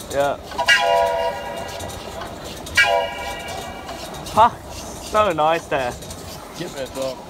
Yeah. Ha, so nice there. Give it a dog.